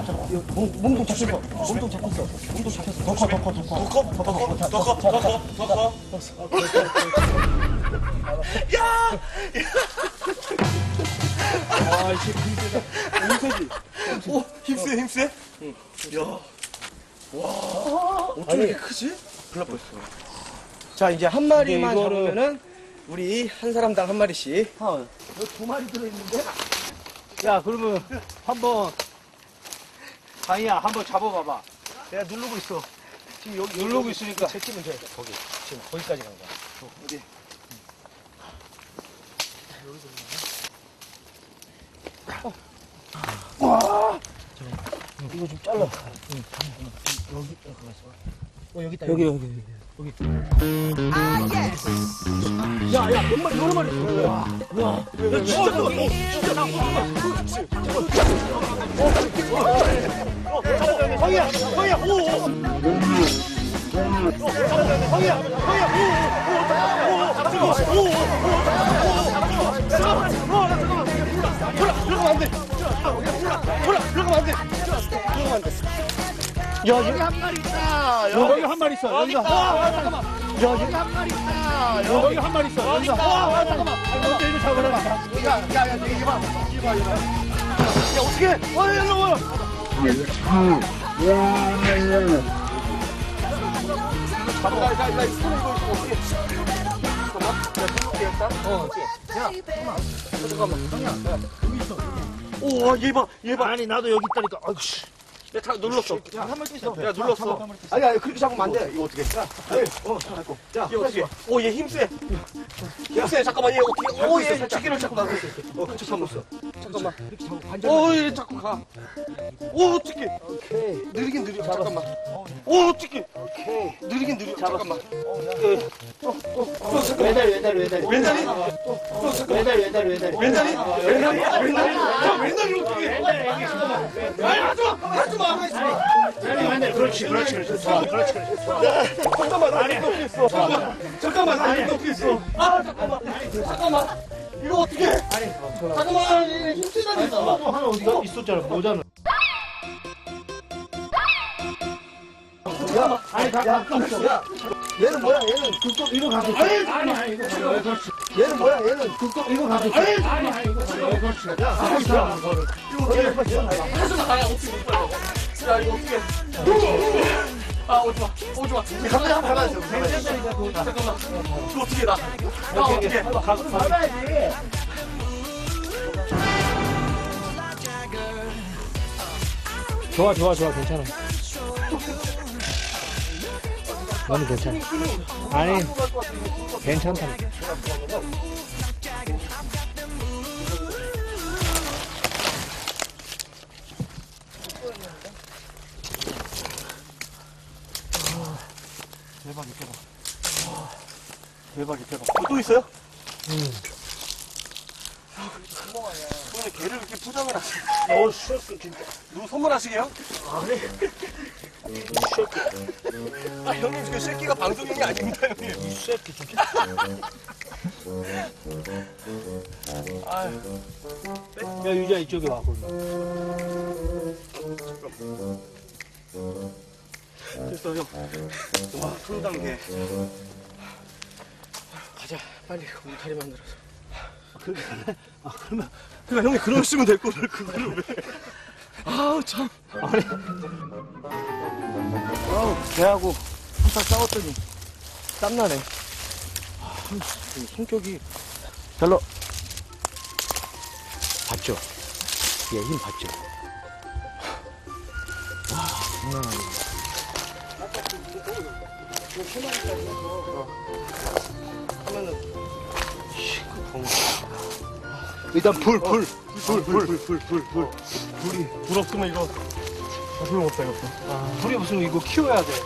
몸통 잡혔어. 몸통 잡혔어. 몸통 잡혔어. 더 커. 야! 아, 이씨, 힘세지. 오, 힘세? 응. 야. 와, 어쩜 이렇게 크지? 큰일 날 뻔했어. 자, 이제 한 마리만 이거를- 잡으면은 우리 한 사람당 한 마리씩. 여기 2마리 들어있는데? 야, 그러면 한번 강이야, 한번 잡아봐봐. 내가 누르고 있어. 지금 여기 누르고 있으니까. 제끼면 돼. 거기. 지금 거기까지 간 거야. 어디? 이거 좀 잘라. 여기 가서. 여기 있다. 여기. 야, 몇 마리, 여러 마리. 와. 황이야, 여기 한 마리 있다. 여기 한 마리 있어. 여기가. 잠깐만. 여기 한 마리 있다. 여기 한 마리 있어. 여기가. 잠깐만. 먼저 이거 잡아라. 야, 이거 봐. 야, 어떻게? 일로 와. 오, 얘 봐. 아니, 나도 여기 있다니까. 아이고, 씨. 야, 다 눌렀어. 야, 한 마리 있어. 야, 눌렀어. 아니, 그렇게 잡으면 안 돼. 이거 어떻게? 야, 잡고. 야, 얘 어떻게? 오, 얘 힘세. 힘세. 잠깐만, 얘 어떻게? 오, 얘 치기를 자꾸 나고 있어. 잠깐만. 오, 얘 자꾸 가. 오, 어떻게? 오케이. 느리긴 느려. 잠깐만. 오, 어떻게? 오케이. 느리긴 느려. 잠깐만. 왼다리. 왼다리? 왼다리. 야, 왼다리 어떻게 해? 아니, 하지 마. 그렇지. 잠깐만, 아직도 없겠어. 잠깐만, 아직도 없겠어. 잠깐만. 이거 어떻게 해? 잠깐만, 힘쓰다니까. 또 하나 어디가 있었잖아. 모자는. 얘는 뭐야? 얘는 극적 이거 가지고. 아니, 이거 그렇지. 얘는 뭐야? 얘는 극적 이거 가지고. 아니, 이거 그렇지. 야, 하고 있어. 하지 마. 야, 어떻게 못 빨려. 야, 이거 어떻게 해? 오지 마. 갑자기 한번 가만있어. 잠깐만. 이거 어떻게 해, 나 어떻게 해? 받아야지. 좋아, 괜찮아. 너무 괜찮아. 아니, 괜찮다. 대박. 또 있어요? 오늘 개를 이렇게 포장을 하시네. 진짜. 누구 선물하시게요? 아, 형님, 그 새끼가 방송용이 아닙니다, 형님. 이 새끼 진짜. 야, 유자 이쪽에 와. 됐어, 형. 와, 손당개. 가자. 빨리 울타리 만들어서. 그러면 형님 그러시면 될 거를 그거를 왜? 아우 참. 걔하고 한판 싸웠더니 땀나네. 성격이 별로. 봤죠? 얘 힘 봤죠? 와, 장난 아니야. 하면은 일단 불. 불이 불 없으면 이거 소용없다 이거. 불이 없으면 이거 키워야 돼.